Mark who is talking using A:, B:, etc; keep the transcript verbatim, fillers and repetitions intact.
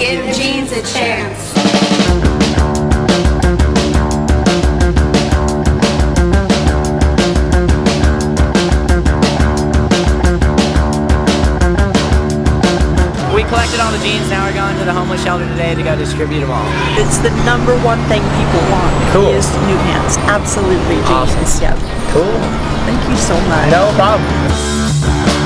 A: Give jeans a chance.
B: We collected all the jeans, now we're going to the homeless shelter today to go distribute them all.
C: It's the number one thing people want.
B: Cool.
C: Is new pants. Absolutely, jeans.
B: Awesome.
C: Yeah.
B: Cool.
C: Thank you so much.
B: No problem.